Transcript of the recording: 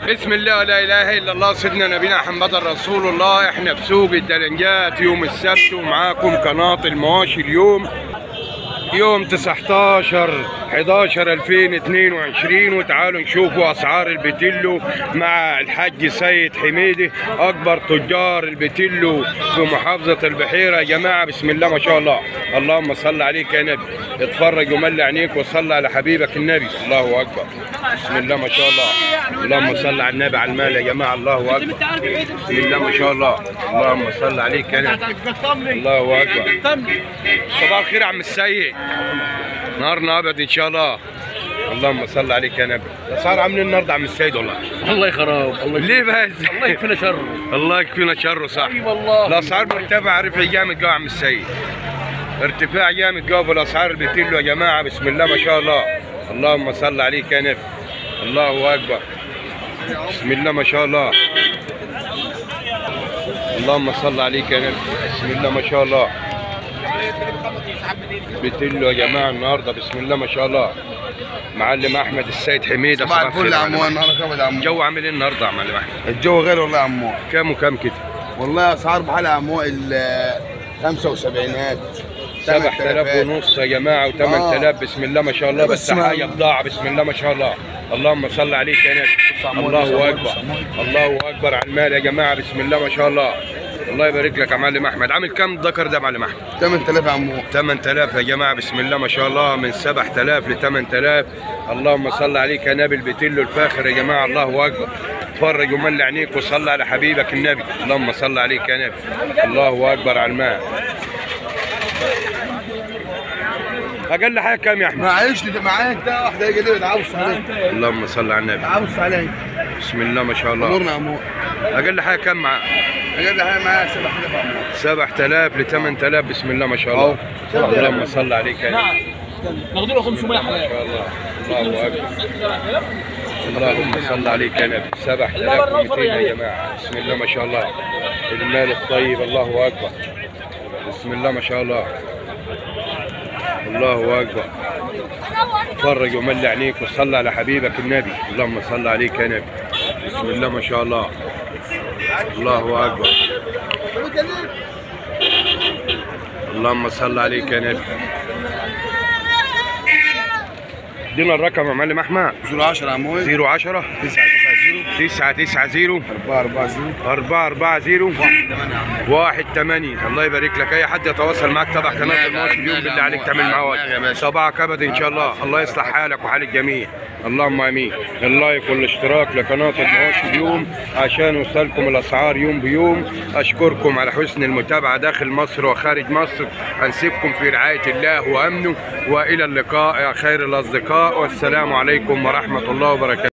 بسم الله لا اله الا الله سيدنا نبينا محمد رسول الله. احنا في سوق الدلنجات يوم السبت ومعاكم قناه المواشي. اليوم يوم 19/11/2022 وتعالوا نشوفوا اسعار البتلو مع الحاج سيد حميدي اكبر تجار البتلو في محافظه البحيره. يا جماعه بسم الله ما شاء الله، اللهم صل عليك يا نبي. اتفرج وملي عينيك وصلي على حبيبك النبي. الله اكبر، بسم الله ما شاء الله، اللهم صل على النبي على المال يا جماعه. الله اكبر، بسم الله ما شاء الله، اللهم صل عليك يا نبي. الله اكبر. صباح الخير يا عم السيد، نهارنا ابيض ان شاء الله. اللهم صل عليك يا نبي. الاسعار عاملين النهارده عم السيد؟ والله الله يخرب. الله ليه بس؟ الله يكفينا شره. الله يكفينا شره. صح والله الاسعار مرتفعه، رفع جامد جوه عم السيد، ارتفاع جامد جوه في الاسعار البتلو يا جماعه. بسم الله ما شاء الله، اللهم صل عليك يا نبي. الله اكبر، بسم الله ما شاء الله، اللهم صل عليك يا نبي. بسم الله ما شاء الله، بتلو يا جماعه النهارده بسم الله ما شاء الله. معلم احمد السيد حميده. صباح الفل يا عمو. النهارده كام يا عمو؟ الجو عامل ايه النهارده يا معلم احمد؟ الجو غالي والله يا عمو. كام وكام كده؟ والله اسعار بحالها يا عمو 75 7000 ونص يا جماعه و8000. بسم الله ما شاء الله. بس حاجه بضاعه. بسم الله ما شاء الله، اللهم صل عليك يا نبي. الله اكبر، الله اكبر على المال يا جماعه. بسم الله ما شاء الله، الله يبارك لك يا معلم احمد. عامل كام الذكر ده يا معلم احمد؟ 8000 يا عمو. 8000 يا جماعه. بسم الله ما شاء الله، من 7000 ل 8000. اللهم صل عليك يا نبي. البتلو الفاخر يا جماعه. الله اكبر. اتفرج وملي عينيك وصلي على حبيبك النبي. اللهم صل عليك يا نبي. الله اكبر على المال. اقل حاجه كام يا احمد؟ معلش معاك ده واحده يجي كده تعبس عليك. اللهم صل على النبي. تعبس عليك. بسم الله ما شاء الله. امورنا يا عمو. اقل حاجه كام معاه؟ اقل حاجه معايا 7000 يا عمو. 7000 ل 8000. بسم الله ما شاء الله. اللهم صل عليك يا نبي. ناخد له 500 حلال. ما شاء الله، الله اكبر. اللهم صل عليك يا نبي. 7200 يا جماعه. بسم الله ما شاء الله، المال الطيب. الله اكبر، بسم الله ما شاء الله، الله اكبر. اتفرج وملي عينيك وصلي على حبيبك النبي. اللهم صل عليك يا نبي. بسم الله ما شاء الله، الله اكبر. اللهم صل عليك يا نبي. ادينا الرقم يا معلم احمد. 010 يا عمو. 010 990 440 18. الله يبارك لك. اي حد يتواصل معاك تبع قناه المواشي اليوم بالله عليك تعمل معاه واجب. صباحك ابدا ان شاء الله. الله يصلح حالك وحال الجميع، اللهم امين. اللايك والاشتراك لقناه المواشي اليوم عشان يوصلكم الاسعار يوم بيوم. اشكركم على حسن المتابعه داخل مصر وخارج مصر. انسيبكم في رعايه الله وامنه، والى اللقاء يا خير الاصدقاء، والسلام عليكم ورحمه الله وبركاته.